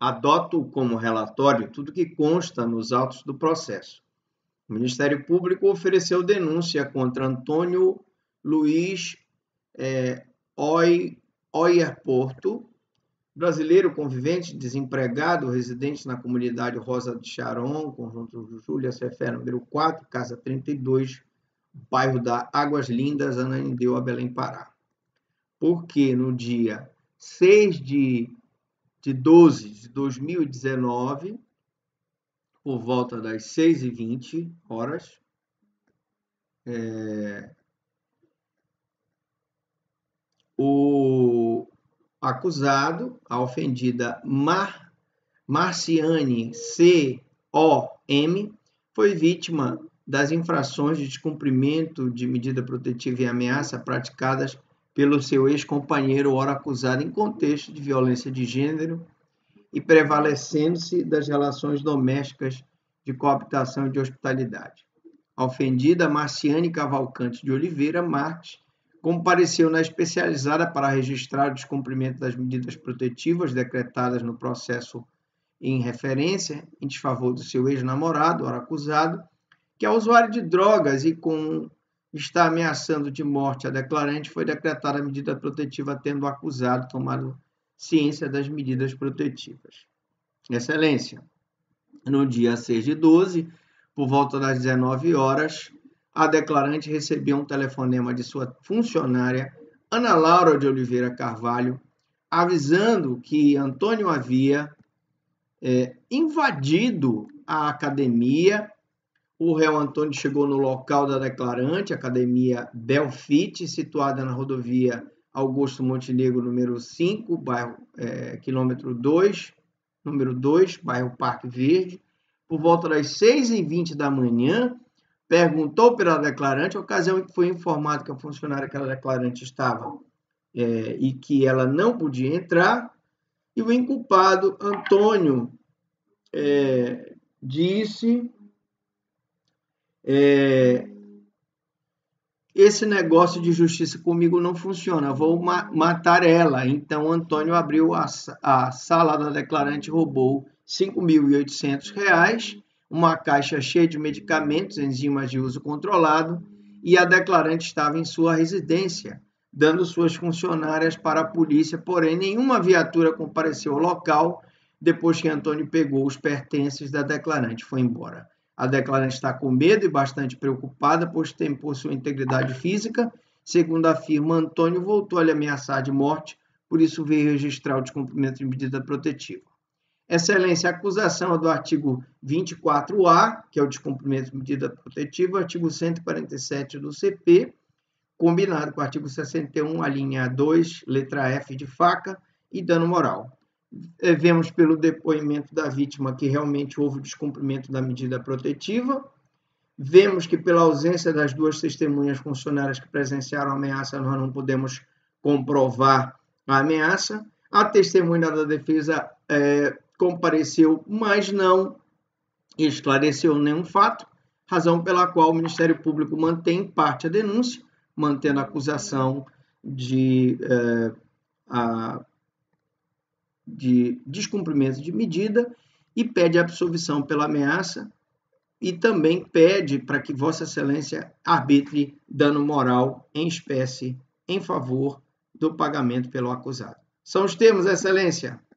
adoto como relatório tudo que consta nos autos do processo. O Ministério Público ofereceu denúncia contra Antônio Luiz Oyer Porto, brasileiro convivente, desempregado, residente na comunidade Rosa de Charon, conjunto Júlia Cefé, número 4, casa 32, bairro da Águas Lindas, Ananindeua, Belém, Pará. Porque no dia 6 de 12 de 2019, por volta das 6h20, o acusado, a ofendida Marciane C.O.M., foi vítima das infrações de descumprimento de medida protetiva e ameaça praticadas pelo seu ex-companheiro, ora acusado em contexto de violência de gênero e prevalecendo-se das relações domésticas de coabitação e de hospitalidade. A ofendida Marciane Cavalcante de Oliveira Marques compareceu na especializada para registrar o descumprimento das medidas protetivas decretadas no processo em referência em desfavor do seu ex-namorado, ora acusado, que é usuário de drogas e está ameaçando de morte a declarante, foi decretada a medida protetiva tendo o acusado tomado ciência das medidas protetivas. Excelência, no dia 6 de 12, por volta das 19 horas, a declarante recebeu um telefonema de sua funcionária, Ana Laura de Oliveira Carvalho, avisando que Antônio havia invadido a academia. O réu Antônio chegou no local da declarante, Academia Belfite, situada na rodovia Augusto Montenegro, número 5, bairro, quilômetro 2, número 2, bairro Parque Verde, por volta das 6h20 da manhã, perguntou pela declarante, ocasião em que foi informado que a funcionária que a declarante estava e que ela não podia entrar, e o inculpado, Antônio, disse: esse negócio de justiça comigo não funciona, vou matar ela. Então, Antônio abriu a sala da declarante, roubou R$ 5.800, uma caixa cheia de medicamentos, enzimas de uso controlado, e a declarante estava em sua residência, dando suas funcionárias para a polícia, porém nenhuma viatura compareceu ao local depois que Antônio pegou os pertences da declarante e foi embora. A declarante está com medo e bastante preocupada, pois tem por sua integridade física. Segundo afirma, Antônio voltou a lhe ameaçar de morte, por isso veio registrar o descumprimento de medida protetiva. Excelência, a acusação é do artigo 24A, que é o descumprimento de medida protetiva, artigo 147 do CP, combinado com o artigo 61, a linha 2, letra F de faca, e dano moral. Vemos pelo depoimento da vítima que realmente houve descumprimento da medida protetiva. Vemos que pela ausência das duas testemunhas funcionárias que presenciaram a ameaça, nós não podemos comprovar a ameaça. A testemunha da defesa compareceu, mas não esclareceu nenhum fato, razão pela qual o Ministério Público mantém em parte a denúncia, mantendo a acusação de descumprimento de medida e pede absolvição pela ameaça e também pede para que Vossa Excelência arbitre dano moral em espécie em favor do pagamento pelo acusado. São os termos, Excelência.